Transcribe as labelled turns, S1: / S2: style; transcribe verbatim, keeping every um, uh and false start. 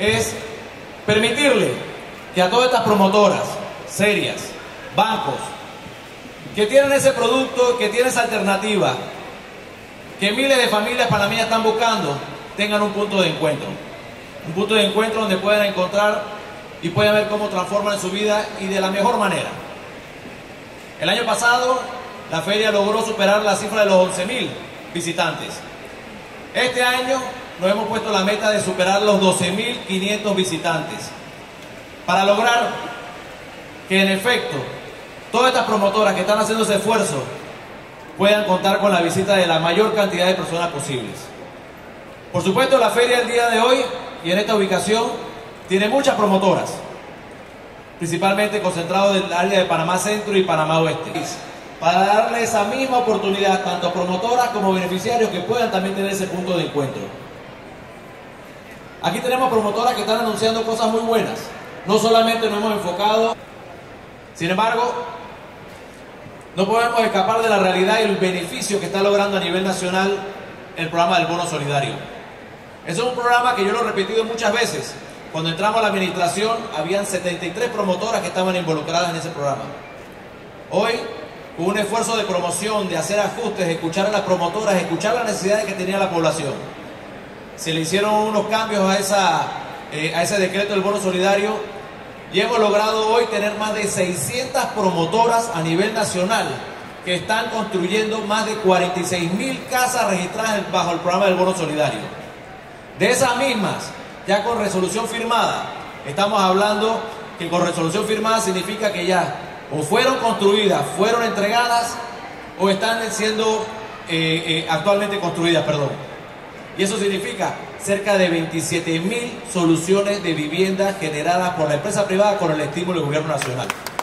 S1: es permitirle que a todas estas promotoras serias, bancos, que tienen ese producto, que tienen esa alternativa, que miles de familias panameñas están buscando, tengan un punto de encuentro. Un punto de encuentro donde puedan encontrar y puedan ver cómo transforman su vida y de la mejor manera. El año pasado, la feria logró superar la cifra de los once mil visitantes. Este año nos hemos puesto la meta de superar los doce mil quinientos visitantes, para lograr que en efecto todas estas promotoras que están haciendo ese esfuerzo puedan contar con la visita de la mayor cantidad de personas posibles. Por supuesto, la feria el día de hoy y en esta ubicación tiene muchas promotoras, principalmente concentrados del área de Panamá Centro y Panamá Oeste, para darle esa misma oportunidad tanto a promotoras como beneficiarios que puedan también tener ese punto de encuentro. Aquí tenemos promotoras que están anunciando cosas muy buenas. No solamente nos hemos enfocado, sin embargo, no podemos escapar de la realidad y el beneficio que está logrando a nivel nacional el programa del bono solidario. Ese es un programa que yo lo he repetido muchas veces. Cuando entramos a la administración, habían setenta y tres promotoras que estaban involucradas en ese programa. Hoy, con un esfuerzo de promoción, de hacer ajustes, escuchar a las promotoras, escuchar las necesidades que tenía la población, se le hicieron unos cambios a, esa, eh, a ese decreto del bono solidario y hemos logrado hoy tener más de seiscientas promotoras a nivel nacional que están construyendo más de cuarenta y seis mil casas registradas bajo el programa del bono solidario. De esas mismas, ya con resolución firmada, estamos hablando que con resolución firmada significa que ya o fueron construidas, fueron entregadas o están siendo eh, eh, actualmente construidas, perdón. Y eso significa cerca de veintisiete mil soluciones de vivienda generadas por la empresa privada con el estímulo del gobierno nacional.